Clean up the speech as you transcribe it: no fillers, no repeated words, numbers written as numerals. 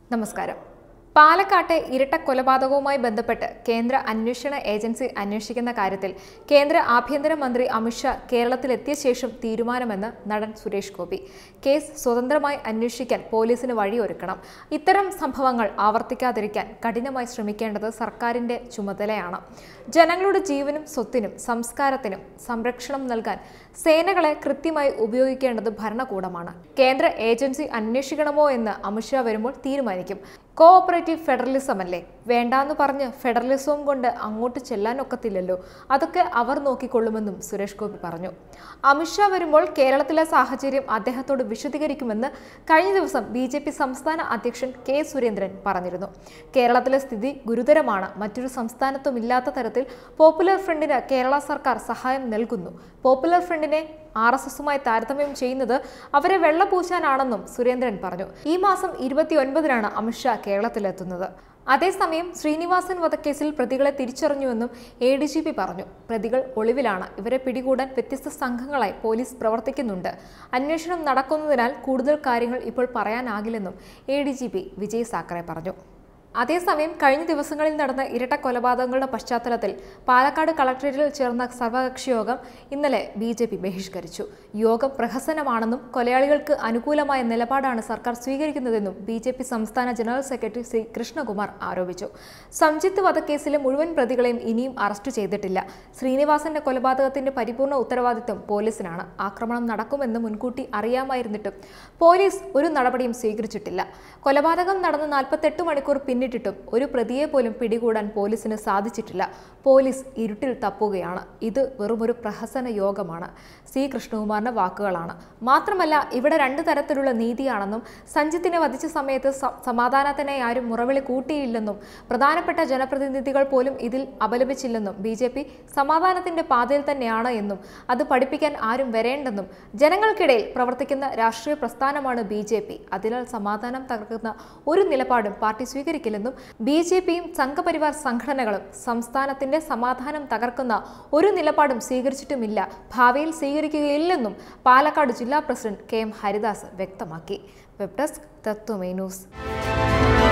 നമസ്കാരം. പാലക്കാട്ടെ ഇരട്ട കൊലപാതകവുമായി ബന്ധപ്പെട്ട് കേന്ദ്ര അന്വേഷണ ഏജൻസി അന്വേഷിക്കുന്ന കാര്യത്തിൽ കേന്ദ്ര ആഭ്യന്തരമന്ത്രി അമിത്ഷാ കേരളത്തിലെത്തിയ ശേഷം തീരുമാനമെന്ന് നടൻ സുരേഷ് ഗോപി. കേസ് സ്വതന്ത്രമായി അന്വേഷിക്കാൻ പോലീസിന് വഴിയൊരുക്കണം. ഇത്തരം സംഭവങ്ങൾ ആവർത്തിക്കാതിരിക്കാൻ കഠിനമായി ശ്രമിക്കേണ്ടത് സർക്കാരിന്റെ ചുമതലയാണ്. ജനങ്ങളുടെ ജീവനും സ്വത്തിനും സംസ്കാരത്തിനും സംരക്ഷണം നൽകാൻ സേനകളെ കൃത്യമായി ഉപയോഗിക്കേണ്ടത് ഭരണകൂടമാണ്. കേന്ദ്ര ഏജൻസി അന്വേഷിക്കണമോ എന്ന് അമിത്ഷാ വരുമ്പോൾ തീരുമാനിക്കും. കോഓപ്പറേറ്റീവ് ഫെഡറലിസം അല്ലേ? വേണ്ടാന്ന് പറഞ്ഞ് ഫെഡറലിസവും കൊണ്ട് അങ്ങോട്ട് ചെല്ലാനൊക്കത്തില്ലല്ലോ. അതൊക്കെ അവർ നോക്കിക്കൊള്ളുമെന്നും സുരേഷ് ഗോപി പറഞ്ഞു. അമിത്ഷാ വരുമ്പോൾ കേരളത്തിലെ സാഹചര്യം അദ്ദേഹത്തോട് വിശദീകരിക്കുമെന്ന് കഴിഞ്ഞ ദിവസം BJP സംസ്ഥാന അധ്യക്ഷൻ K. സുരേന്ദ്രൻ പറഞ്ഞിരുന്നു. കേരളത്തിലെ സ്ഥിതി ഗുരുതരമാണ്. മറ്റൊരു സംസ്ഥാനത്തും ഇല്ലാത്ത തരത്തിൽ പോപ്പുലർ ഫ്രണ്ടിന് കേരള സർക്കാർ സഹായം നൽകുന്നു. പോപ്പുലർ ഫ്രണ്ടിനെ RSSുമായി താരതമ്യം ചെയ്യുന്നത് അവരെ വെള്ളപൂശാനാണെന്നും സുരേന്ദ്രൻ പറഞ്ഞു. ഈ മാസം 29-നാണ് അമിത്ഷാ കേരളത്തിലെത്തുന്നത്. അതേസമയം ശ്രീനിവാസൻ വധക്കേസിൽ പ്രതികളെ തിരിച്ചറിഞ്ഞുവെന്നും ADGP പറഞ്ഞു. പ്രതികൾ ഒളിവിലാണ്. ഇവരെ പിടികൂടാൻ വ്യത്യസ്ത സംഘങ്ങളായി പോലീസ് പ്രവർത്തിക്കുന്നുണ്ട്. അന്വേഷണം നടക്കുന്നതിനാൽ കൂടുതൽ കാര്യങ്ങൾ ഇപ്പോൾ പറയാനാകില്ലെന്നും ADGP വിജയ് സാക്കറെ പറഞ്ഞു. അതേസമയം കഴിഞ്ഞ ദിവസങ്ങളിൽ നടന്ന ഇരട്ട കൊലപാതകങ്ങളുടെ പശ്ചാത്തലത്തിൽ പാലക്കാട് കളക്ടറേറ്റിൽ ചേർന്ന സർവകക്ഷി യോഗം ഇന്നലെ BJP ബഹിഷ്കരിച്ചു. യോഗം പ്രഹസനമാണെന്നും കൊലയാളികൾക്ക് അനുകൂലമായ നിലപാടാണ് സർക്കാർ സ്വീകരിക്കുന്നതെന്നും BJP സംസ്ഥാന ജനറൽ സെക്രട്ടറി C. കൃഷ്ണകുമാർ ആരോപിച്ചു. സംജിത്ത് വധക്കേസിലെ മുഴുവൻ പ്രതികളെയും ഇനിയും അറസ്റ്റ് ചെയ്തിട്ടില്ല. ശ്രീനിവാസന്റെ കൊലപാതകത്തിന്റെ പരിപൂർണ്ണ ഉത്തരവാദിത്വം പോലീസിനാണ്. ആക്രമണം നടക്കുമെന്ന് മുൻകൂട്ടി അറിയാമായിരുന്നിട്ടും പോലീസ് ഒരു നടപടിയും സ്വീകരിച്ചിട്ടില്ല. കൊലപാതകം നടന്ന് 48 മണിക്കൂർ പിന്നിട്ടിട്ടും ഒരു പ്രതിയെ പോലും പിടികൂടാൻ പോലീസിന് സാധിച്ചിട്ടില്ല. പോലീസ് ഇരുട്ടിൽ തപ്പുകയാണ്. ഇത് വെറുമൊരു പ്രഹസന യോഗമാണ്. C. കൃഷ്ണകുമാറിന്റെ വാക്കുകളാണ്. മാത്രമല്ല, ഇവിടെ 2 തരത്തിലുള്ള നീതിയാണെന്നും സഞ്ജിത്തിനെ വധിച്ച സമയത്ത് സമാധാനത്തിനായി ആരും മുറവിളി കൂട്ടിയില്ലെന്നും പ്രധാനപ്പെട്ട ജനപ്രതിനിധികൾ പോലും ഇതിൽ അപലപിച്ചില്ലെന്നും BJP സമാധാനത്തിന്റെ പാതയിൽ തന്നെയാണ് എന്നും അത് പഠിപ്പിക്കാൻ ആരും വരേണ്ടെന്നും ജനങ്ങൾക്കിടയിൽ പ്രവർത്തിക്കുന്ന രാഷ്ട്രീയ പ്രസ്ഥാനമാണ് BJP. അതിനാൽ സമാധാനം തകർക്കുന്ന ഒരു നിലപാടും പാർട്ടി സ്വീകരിക്കില്ലെന്നും BJPയും സംഘപരിവാർ സംഘടനകളും സംസ്ഥാനത്തിന്റെ സമാധാനം തകർക്കുന്ന ഒരു നിലപാടും സ്വീകരിച്ചിട്ടുമില്ല, ഭാവിയിൽ സ്വീകരിക്കുകയില്ലെന്നും പാലക്കാട് ജില്ലാ പ്രസിഡന്റ് KM ഹരിദാസ് വ്യക്തമാക്കി. Web desk Tatwamayi news.